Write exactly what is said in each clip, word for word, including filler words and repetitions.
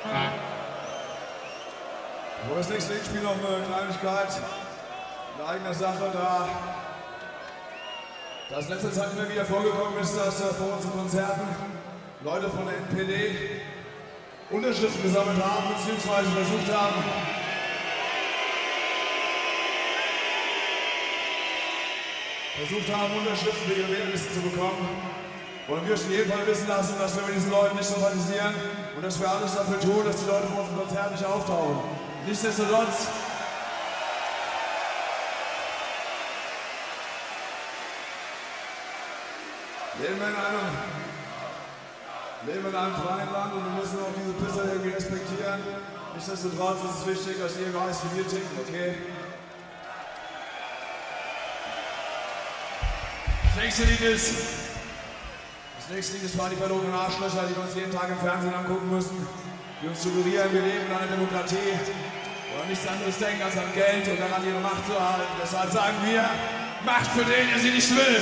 So, das nächste Liedspiel noch eine Kleinigkeit in eigener Sache, da das letzte Zeit immer wieder vorgekommen ist, dass äh, vor unseren Konzerten Leute von der N P D Unterschriften gesammelt haben, beziehungsweise versucht haben, versucht haben, Unterschriften für ihre Wählerlisten zu bekommen. Wollen wir schon jeden Fall wissen lassen, dass wir mit diesen Leuten nicht sympathisieren und dass wir alles dafür tun, dass die Leute vor unserem Konzert nicht auftauchen. Nichtsdestotrotz leben wir in einem, leben in einem freien Land und wir müssen auch diese Pisser irgendwie respektieren. Nichtsdestotrotz ist es wichtig, dass ihr weißt, wie wir ticken, okay? Das nächste Lied ist, das nächste Lied ist, war die verlorenen Arschlöcher, die wir uns jeden Tag im Fernsehen angucken müssen, die uns suggerieren, wir leben in einer Demokratie oder nichts anderes denken als an Geld und daran ihre Macht zu erhalten. Deshalb sagen wir, Macht für den, der sie nicht will.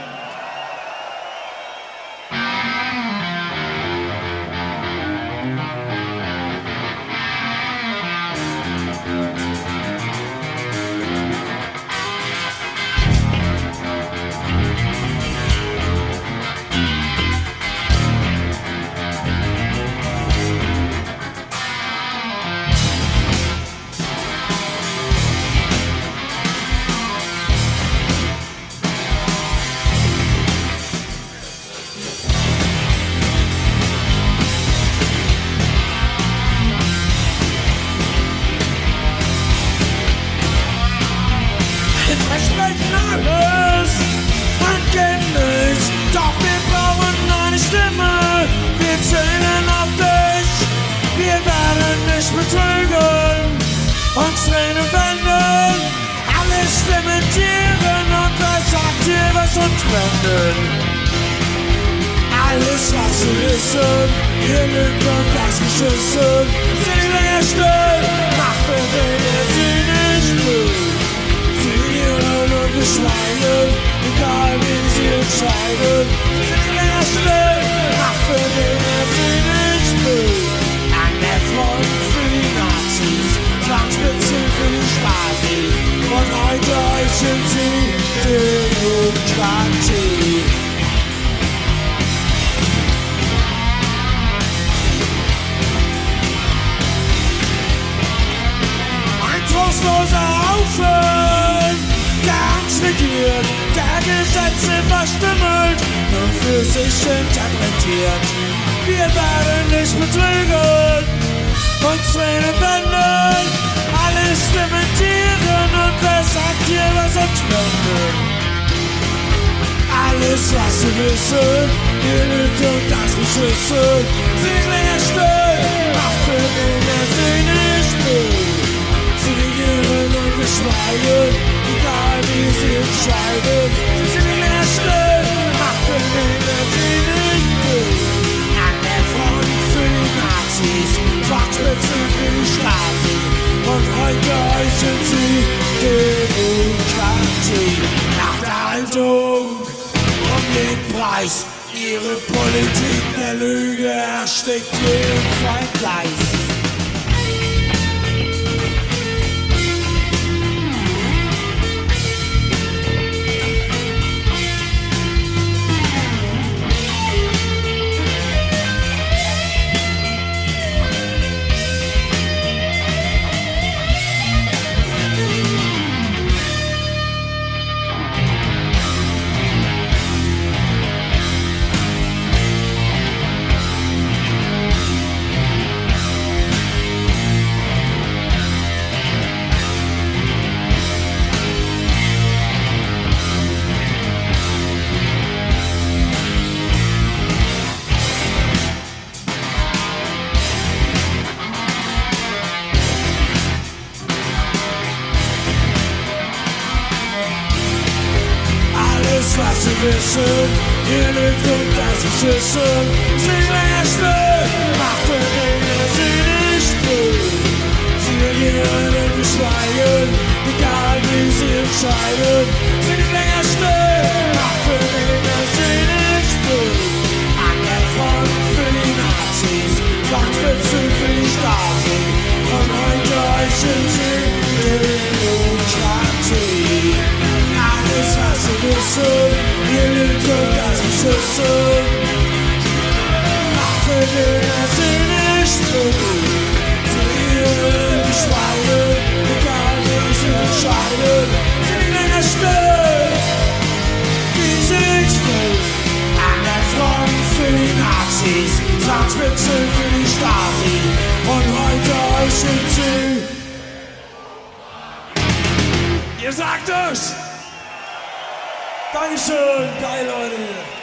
Uns Tränen wenden, alles dementieren und was sagt ihr, was uns blendet? Alles, was wir wissen, ihr lügt und das beschissen, sind nicht länger still, macht für den, der sie nicht will. Sie irren und wir schweigen, egal wie sie entscheiden, sind nicht länger still, macht für den, der sie nicht will. An der Front für die Nazis, Zwangsspitzen für die Stasi und heute heißen sie Demokratie. Ein trostloser Haufen, der uns regiert, der Gesetze verstümmelt, nur für sich interpretiert. Wir werden nicht betrügen, uns Tränen wenden, alles dementieren und wer sagt hier, was uns blendet? Alles, was wir wissen, ihr lügt und das beschissen, sie nicht länger still, macht für den, der sie nicht will. Sie regieren und wir schweigen, egal wie sie entscheiden, sie sind nicht länger still, macht für den, der sie nicht will. An der Front für die Nazis, Schwarzspitzen für die Stasi und heute heißen sie Demokratie. Nach der Haltung um jeden Preis, ihre Politik der Lüge erstickt jeden Feind gleich. Was wir wissen, ihr lügt und das beschissen, sie nicht länger still, macht für den, der sie nicht will. Sie regieren und wir schweigen, egal wie sie entscheiden, sie nicht länger still, macht für den, der sie nicht will. An der Front für die Nazis, Zwangsspitzen für die Stasi. Schüsse. Macht für den er sie nicht tut. Die Schweine, egal wie sie entscheiden, sind nicht länger still. Die sind still an der Front für die Nazis, Zwangsspitze für die Stasi und heute euch sind sie. Ihr sagt es! Dankeschön, geil Leute!